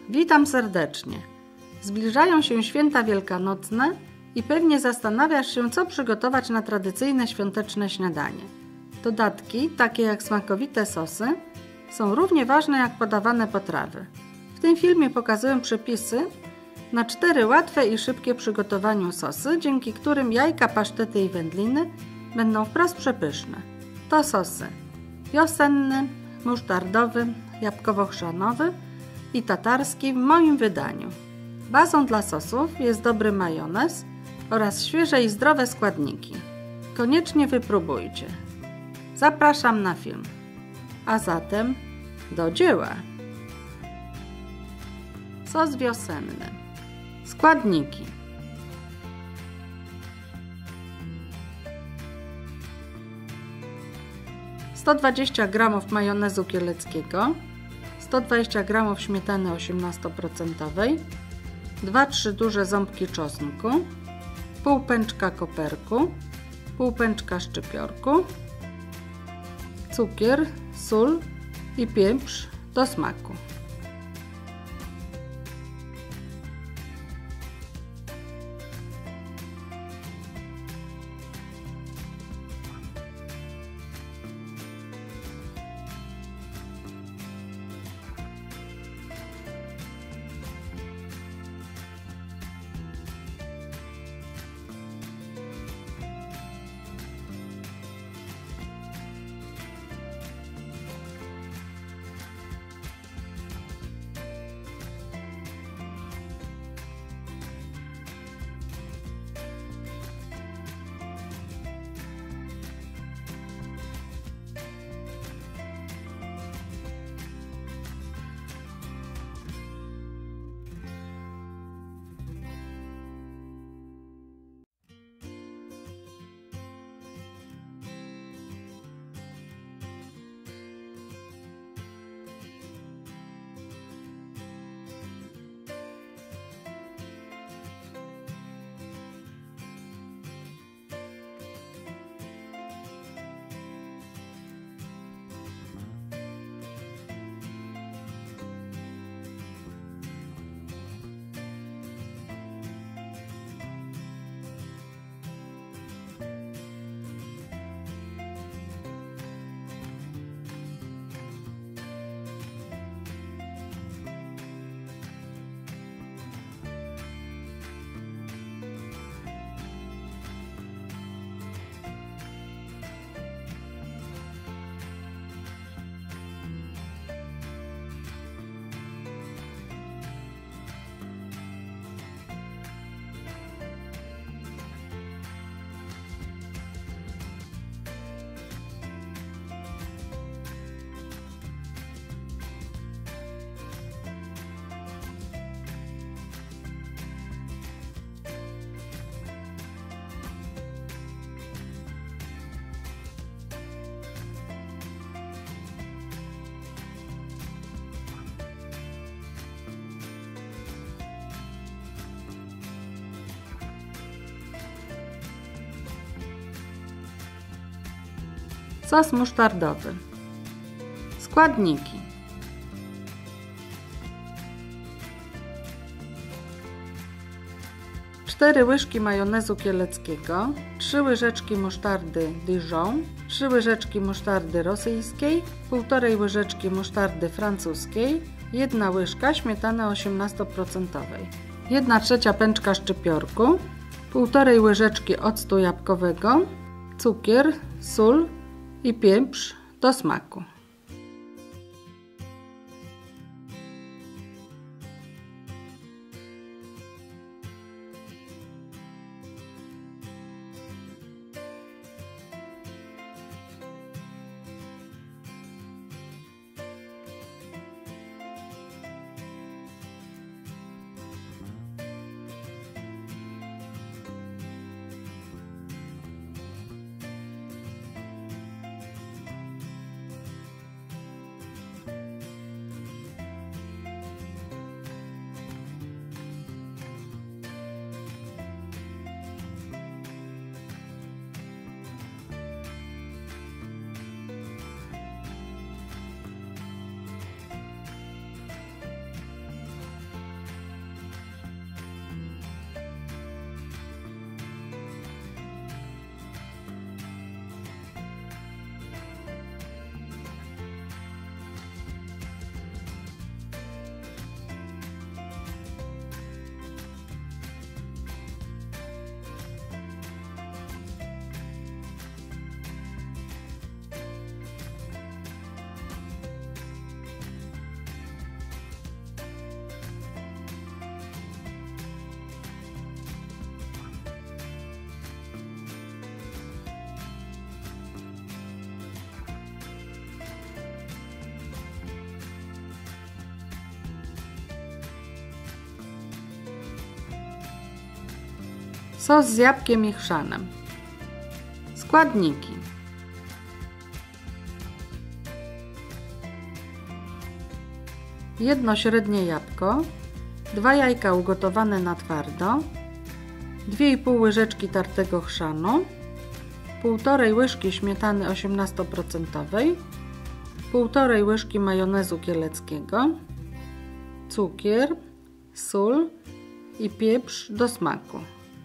Witam serdecznie. Zbliżają się święta wielkanocne i pewnie zastanawiasz się, co przygotować na tradycyjne świąteczne śniadanie. Dodatki, takie jak smakowite sosy, są równie ważne jak podawane potrawy. W tym filmie pokazuję przepisy na 4 łatwe i szybkie w przygotowaniu sosy, dzięki którym jajka, pasztety i wędliny będą wprost przepyszne. To sosy wiosenny, musztardowy, jabłkowo-chrzanowy i tatarski w moim wydaniu. Bazą dla sosów jest dobry majonez oraz świeże i zdrowe składniki. Koniecznie wypróbujcie. Zapraszam na film. A zatem do dzieła. Sos wiosenny. Składniki: 120 g majonezu kieleckiego, 120 g śmietany 18%, 2-3 duże ząbki czosnku, pół pęczka koperku, pół pęczka szczypiorku, cukier, sól i pieprz do smaku. Sos musztardowy. Składniki: 4 łyżki majonezu kieleckiego, 3 łyżeczki musztardy Dijon, 3 łyżeczki musztardy rosyjskiej, 1,5 łyżeczki musztardy francuskiej, 1 łyżka śmietany 18%, 1/3 pęczka szczypiorku, 1,5 łyżeczki octu jabłkowego, cukier, sól i pieprz do smaku. Sos z jabłkiem i chrzanem. Składniki: jedno średnie jabłko, 2 jajka ugotowane na twardo, 2,5 łyżeczki tartego chrzanu, 1,5 łyżki śmietany 18%, 1,5 łyżki majonezu kieleckiego, cukier, sól i pieprz do smaku.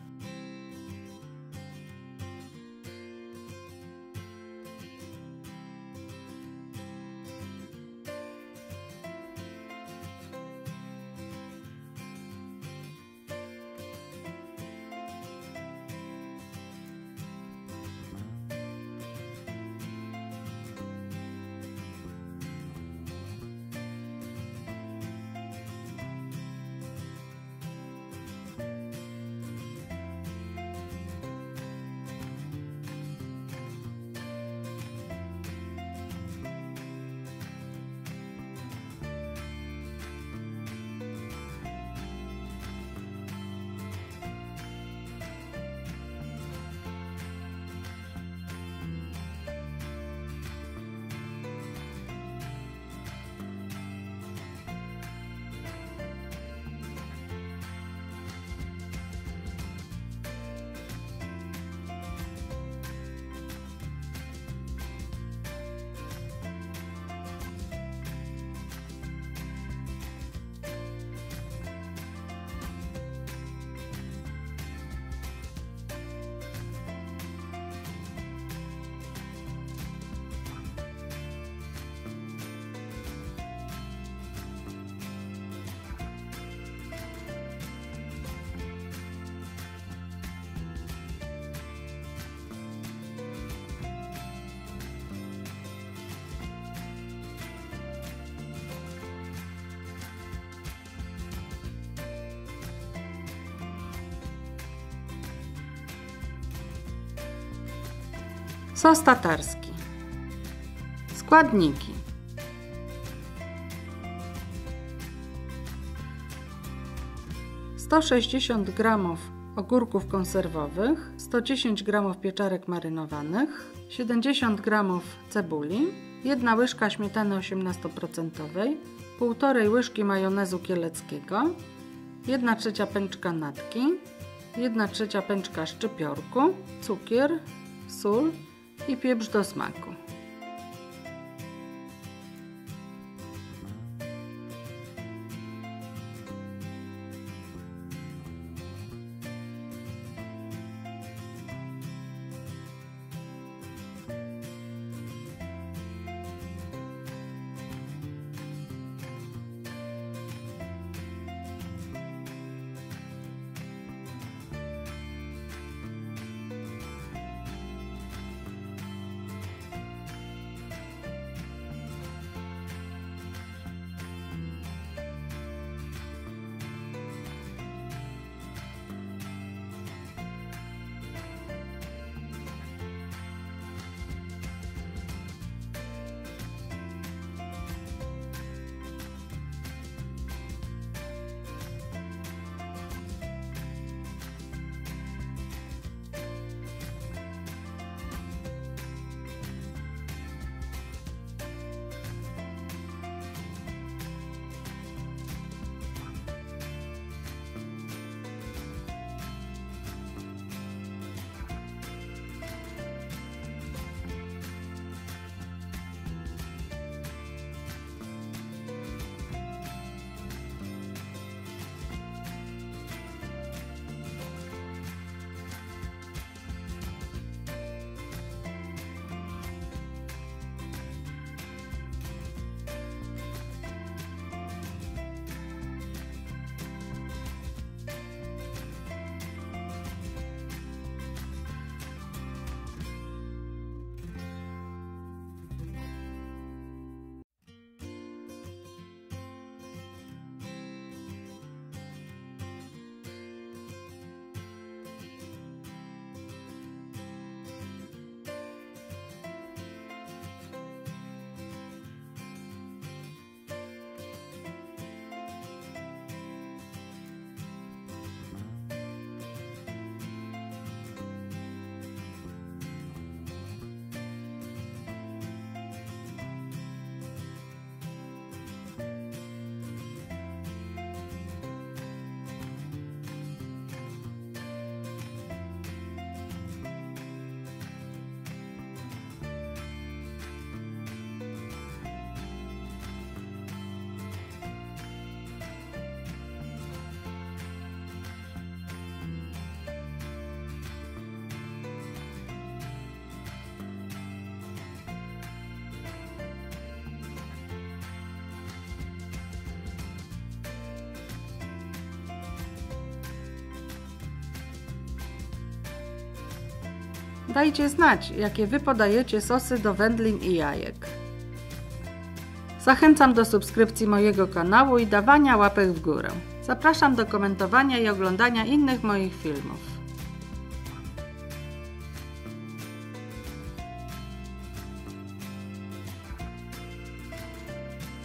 Sos tatarski. Składniki: 160 g ogórków konserwowych, 110 g pieczarek marynowanych, 70 g cebuli, 1 łyżka śmietany 18%, 1,5 łyżki majonezu kieleckiego, 1/3 pęczka natki, 1/3 pęczka szczypiorku, cukier, sól i pieprz do smaku. Dajcie znać, jakie Wy podajecie sosy do wędlin i jajek. Zachęcam do subskrypcji mojego kanału i dawania łapek w górę. Zapraszam do komentowania i oglądania innych moich filmów.